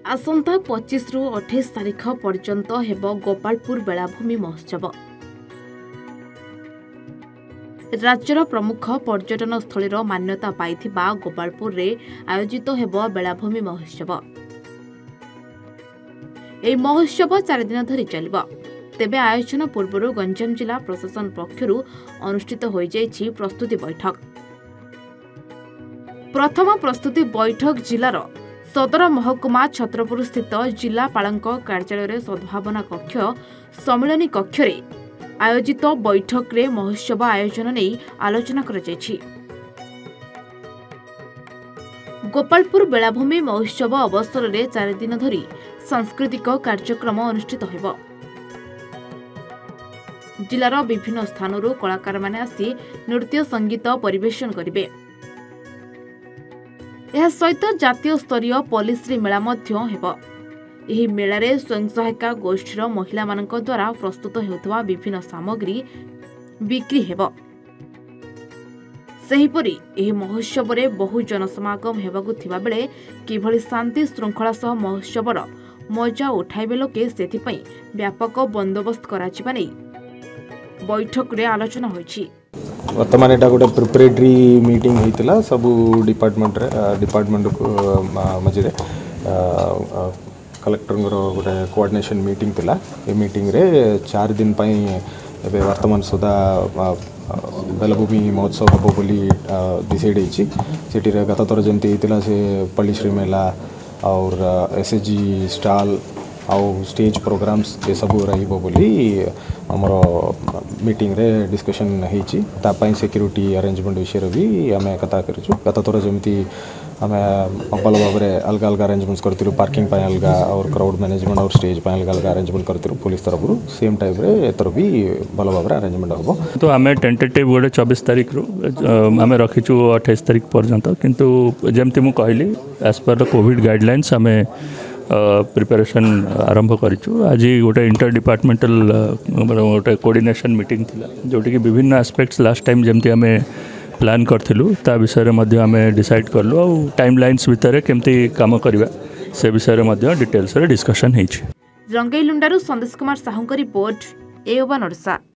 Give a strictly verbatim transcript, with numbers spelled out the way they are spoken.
आसंता पच्चीस रु अठाईस तारिख पर्यंत हेब गोपालपुर बेलाभूमि महोत्सव। राज्यर प्रमुख पर्यटन स्थल मान्यता पाइथिबा गोपालपुर रे आयोजित हेब बेलाभूमि महोत्सव। एही महोत्सव चार दिन धरी चलिब। तेबे आयोजन पूर्व गंजाम जिला प्रशासन पक्षरु अनुष्ठित हो जाइछि प्रस्तुति बैठक। प्रथम प्रस्तुति बैठक जिलार सदर महकुमा छत्रपुर स्थित जिलापालଙ୍କ कार्यालय सद्भावना कक्ष सम्मिलनी कक्ष रे आयोजित बैठक रे महोत्सव आयोजन नहीं आलोचना कर जाइछि। गोपालपुर बेलाभूमि महोत्सव अवसर रे चार दिन धरी सांस्कृतिक कार्यक्रम अनुष्ठित होइब। जिलार विभिन्न स्थानरू कलाकार माने आसी नृत्य संगीत परिवेशन करिवे। यह सहित जातीय स्तरीय पॉलिश्री मेला मध्य हेब। एही मेलारे स्वयं सहायिका गोष्ठीर महिला मानक द्वारा प्रस्तुत हेउथवा विभिन्न सामग्री बिक्री हेब। सेहिपरि एही महोत्सव रे बहु जनसमागम हेबाकु थिबा बेले किभଳି शांति श्रृंखला सह महोत्सवर मजा उठाइबे लोके सेथिपई व्यापक बंदोबस्त कराजिबा नै बैठक रे आलोचना होइछि। वर्तमान एटा गोटे प्रिपरेटरी मीटिंग होइतिला सब डिपार्टमेंट रे डिपार्टमेंट को मझे कलेक्टर गोटे कोऑर्डिनेशन मीटिंग थिला। ए मीटिंग रे चार दिन पई एबे वर्तमान सुधा बेलाभूमि महोत्सव हबो बोली डिसाइड होइछि। सेठी रे गत थर जेमति होइतिला से पल्लीश्री मेला और एसएचजी स्टॉल आउ स्टेज प्रोग्राम्स ये सब रहिबो बोली हमरो मीटिंग रे डिस्कशन हेछि। ता पई सिक्योरिटी अरेंजमेंट विषय भी हमें कथा करछु। गत थर जेमति हमें भल भाव में अलग अलग अरेंजमेंट्स करथिलु, पार्किंग पाई अलग और क्राउड मैनेजमेंट और स्टेज पाई अलग अलग अरेंजमेंट करथिलु पुलिस तरफ रु। सेम टाइप रे एतर भी भल भाव में अरेंजमेंट हबो। तो हमें टेंटेटिव गोटे चौबीस तारिख रु हमें रखीचु अट्ठाईस तारिख पर्यंत, किंतु जेमति मु कहली एज पर कोविड गाइडलाइंस हमें प्रिपरेशन आरंभ करिछु। आज गोटे इंटर डिपार्टमेंटल गोटे कोऑर्डिनेशन मीटिंग थिला जोटी कि विभिन्न एस्पेक्ट्स लास्ट टाइम जेमति हमें प्लान करथिलु ता विषय रे मध्ये हमें डिसाइड करलु और टाइमलाइंस भितर केमति काम करबा से विषय रे मध्ये डिटेल्स रे डिस्कशन हेछि। रंगैलुंडारू संदेश कुमार साहू रिपोर्ट ए ओवन ओडिशा।